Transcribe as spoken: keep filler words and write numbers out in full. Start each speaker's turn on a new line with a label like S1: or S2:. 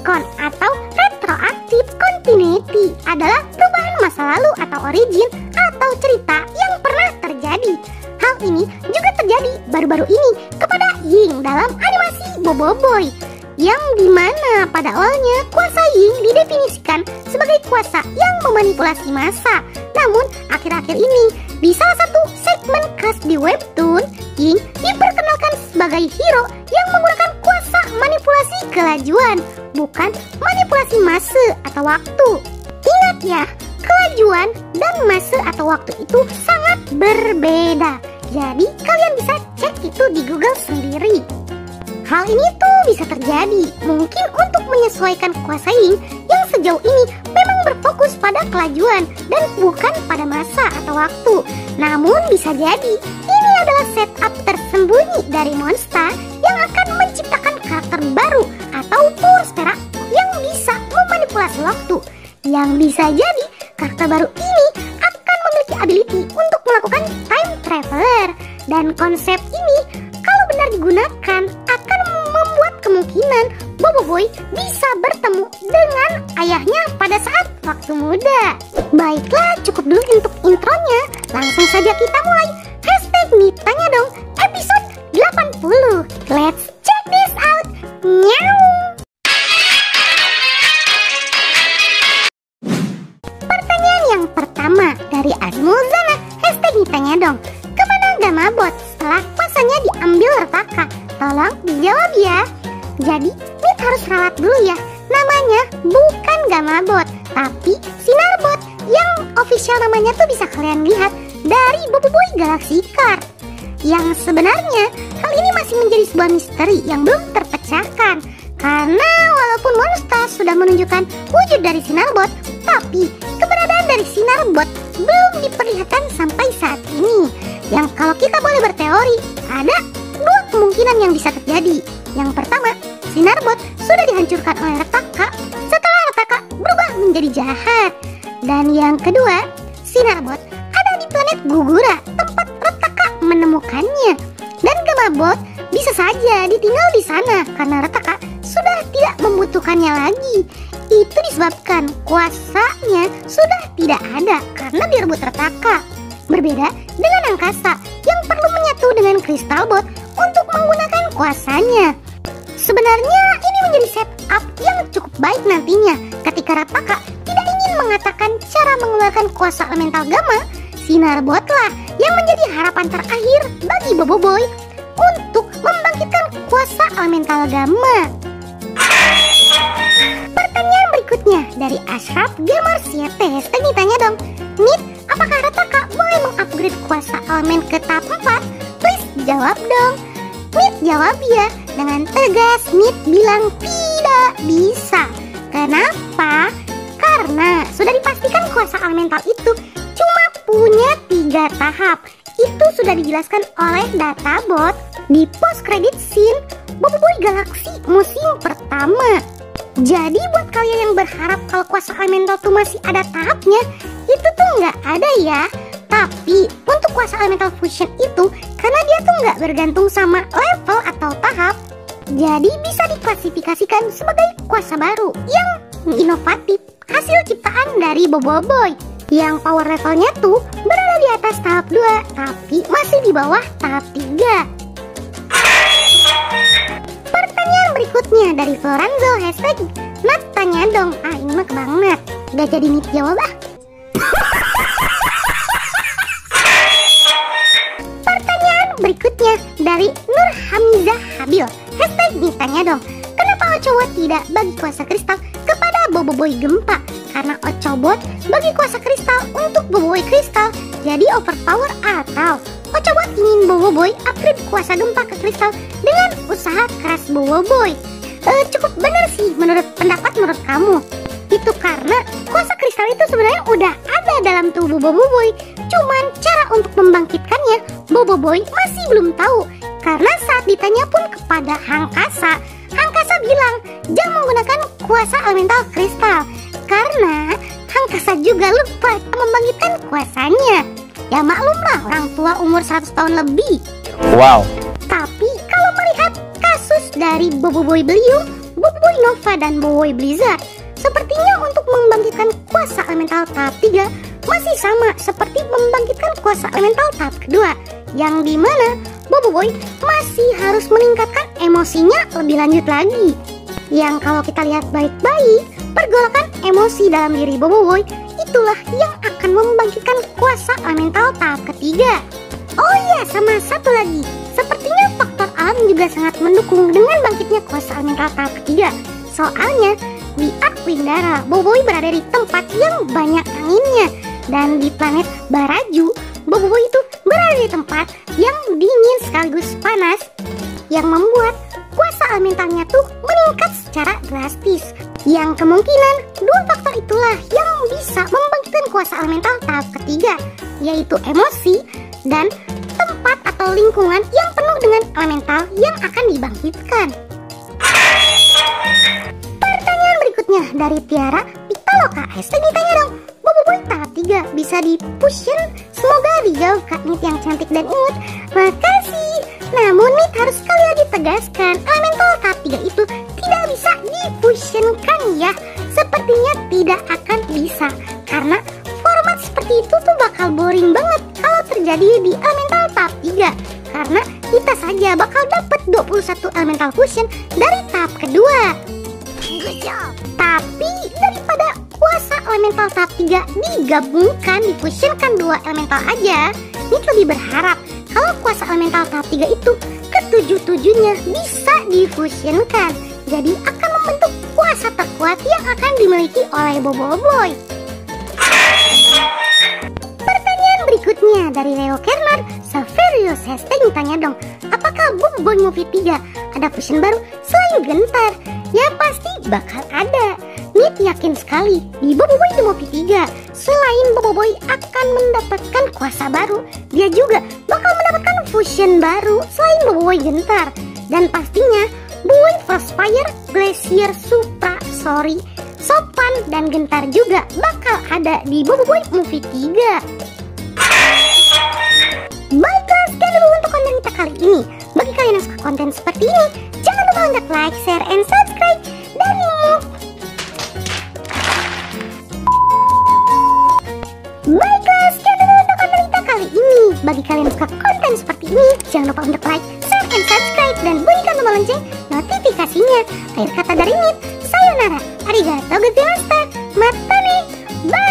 S1: retcon atau retroactive continuity adalah perubahan masa lalu atau origin atau cerita yang pernah terjadi. Hal ini juga terjadi baru-baru ini kepada Ying dalam animasi Boboiboy, yang dimana pada awalnya kuasa Ying didefinisikan sebagai kuasa yang memanipulasi massa. Namun akhir-akhir ini di salah satu segmen khas di webtoon, Ying diperkenalkan sebagai hero yang menggunakan kuasa manipulasi kelajuan, bukan manipulasi massa atau waktu. Ingat ya, kelajuan dan massa atau waktu itu sangat berbeda. Jadi kalian bisa cek itu di Google sendiri. Hal ini tuh bisa terjadi mungkin untuk menyesuaikan kuasa Ying yang sejauh ini memang berfokus pada kelajuan dan bukan pada masa atau waktu. Namun bisa jadi ini adalah setup tersembunyi dari Monsta yang akan menciptakan karakter baru atau power Spera yang bisa memanipulasi waktu. Yang bisa jadi karakter baru ini akan memiliki ability untuk melakukan time traveler. Dan konsep ini kalau benar digunakan akan membuat kemungkinan Boboiboy bisa bertemu dengan ayahnya pada saat waktu muda. Baiklah, cukup dulu untuk intronya. Langsung saja kita mulai. Hashtag Mitanya Dong episode delapan puluh. Let's check this out. Nyaw. Pertanyaan yang pertama dari Azmulzana. Hashtag Mitanya Dong. Kemana Gamabot setelah kuasanya diambil Retaka? Tolong dijawab ya. Jadi Mit harus ralat dulu ya. Namanya bukan Gamabot, tapi Sinarbot, yang official namanya tuh bisa kalian lihat dari Boboiboy Galaxy Card. Yang sebenarnya hal ini masih menjadi sebuah misteri yang belum terpecahkan. Karena walaupun Monsta sudah menunjukkan wujud dari Sinarbot, tapi keberadaan dari Sinarbot belum diperlihatkan sampai saat ini. Yang kalau kita boleh berteori, ada dua kemungkinan yang bisa terjadi. Yang pertama, Sinarbot sudah dihancurkan oleh Retaka setelah Retaka berubah menjadi jahat. Dan yang kedua, Sinarbot ada di planet Gugura, tempat Retaka menemukannya. Dan Gamabot bisa saja ditinggal di sana karena Retaka sudah tidak membutuhkannya lagi. Itu disebabkan kuasanya sudah tidak ada karena direbut Retaka. Berbeda dengan angkasa yang perlu menyatu dengan Crystal Bot untuk menggunakan kuasanya. Sebenarnya ini menjadi setup yang cukup baik nantinya ketika Retaka tidak ingin mengatakan cara mengeluarkan kuasa elemental gamma. Sinarbotlah yang menjadi harapan terakhir bagi Boboiboy untuk membangkitkan kuasa elemental gamma. Pertanyaan berikutnya dari Ashraf Gamer C T. Hashtag Mitanya Dong. Mit, apakah Retaka boleh mengupgrade kuasa elemen ke tahap empat? Please jawab dong. Mit jawab ya. Dengan tegas Mit bilang tidak bisa. Kenapa? Karena sudah dipastikan kuasa elemental itu cuma punya tiga tahap. Itu sudah dijelaskan oleh Databot di post credit scene Boboiboy Galaxy musim pertama. Jadi buat kalian yang berharap kalau kuasa elemental tuh masih ada tahapnya, itu tuh nggak ada ya. Tapi untuk kuasa elemental fusion itu, karena dia tuh nggak bergantung sama level atau tahap, jadi bisa diklasifikasikan sebagai kuasa baru yang inovatif, hasil ciptaan dari Boboiboy, yang power levelnya tuh berada di atas tahap dua, tapi masih di bawah tahap tiga. Pertanyaan berikutnya dari Floranzo. Hashtag Nat tanya dong. Ah ini mah kebanget, gak jadi Nit jawab ah. Pertanyaan berikutnya dari Nur Hamzah Habil. Hashtag Nit tanya dong. Kenapa Ochobot tidak bagi kuasa kristal kepada Boboiboy Gempa? Karena Ochobot bagi kuasa kristal untuk Boboiboy kristal jadi overpower, atau Ochobot ingin Boboiboy upgrade kuasa gempa ke kristal dengan usaha keras Boboiboy? Uh, cukup benar sih menurut pendapat menurut kamu. Itu karena kuasa kristal itu sebenarnya udah ada dalam tubuh Boboiboy. Cuman cara untuk membangkitkannya Boboiboy masih belum tahu. Karena saat ditanya pun kepada Hangkasa, Hangkasa bilang jangan menggunakan kuasa elemental kristal. Karena Hangkasa juga lupa membangkitkan kuasanya. Ya maklumlah orang tua umur seratus tahun lebih.
S2: Wow.
S1: Tapi kalau melihat kasus dari Boboiboy Beliung, Boboiboy Boboiboy Nova dan Boboiboy Blizzard. Sepertinya untuk membangkitkan kuasa elemental tahap tiga masih sama seperti membangkitkan kuasa elemental tahap kedua, yang dimana Boboiboy masih harus meningkatkan emosinya lebih lanjut lagi. Yang kalau kita lihat baik-baik, pergolakan emosi dalam diri Boboiboy itulah yang akan membangkitkan kuasa elemental tahap ketiga. Oh iya, sama satu lagi, sepertinya faktor alam juga sangat mendukung dengan bangkitnya kuasa elemental tahap ketiga. Soalnya di Arkwindara, Boboiboy berada di tempat yang banyak anginnya, dan di planet Baraju, Boboiboy itu berada di tempat yang dingin sekaligus panas, yang membuat kuasa elementalnya tuh meningkat secara drastis. Yang kemungkinan dua faktor itulah yang bisa membangkitkan kuasa elemental tahap ketiga, yaitu emosi dan tempat atau lingkungan yang penuh dengan elemental yang akan dibangkitkan. Pertanyaan berikutnya dari Tiara Pitaloka. Hashtag ditanya dong, Boboiboy tahap tiga bisa di-pushin? Semoga dijawab Kak Nit yang cantik dan imut. Makasih. Namun Nit harus sekali lagi tegaskan, elemental tahap tiga itu tidak bisa di-fusionkan ya. Sepertinya tidak akan bisa, karena format seperti itu tuh bakal boring banget kalau terjadi di elemental tahap tiga. Karena kita saja bakal dapat dua puluh satu elemental fusion dari tahap kedua. Tapi daripada kuasa elemental tahap tiga digabungkan, difusionkan dua elemental aja, Nit lebih berharap kalau kuasa elemental tahap tiga itu ketujuh-tujuhnya bisa difusionkan. Jadi akan membentuk kuasa terkuat yang akan dimiliki oleh Boboiboy. Pertanyaan berikutnya dari Leo Kerner. Severius, hashtag ditanya dong, apakah Boboiboy Movie tiga ada fusion baru selain Gentar? Ya pasti bakal ada. Nit yakin sekali di Boboiboy The Movie tiga, selain Boboiboy akan mendapatkan kuasa baru, dia juga bakal mendapatkan fusion baru selain Boboiboy Gentar. Dan pastinya Boboiboy Frostfire, Glacier, Supra, Sorry, Sopan, dan Gentar juga bakal ada di Boboiboy Movie tiga. Baiklah, sekian dulu untuk konten kita kali ini. Bagi kalian yang suka konten seperti ini, jangan lupa untuk like, share, and subscribe. Dan baiklah, sekian dulu untuk konten kita kali ini. Bagi kalian yang suka konten seperti ini, jangan lupa untuk like, share, and subscribe, dan bunyikan tombol lonceng notifikasinya. Akhir kata dari Nit, sayonara, arigatou gozaimashita, matane, bye.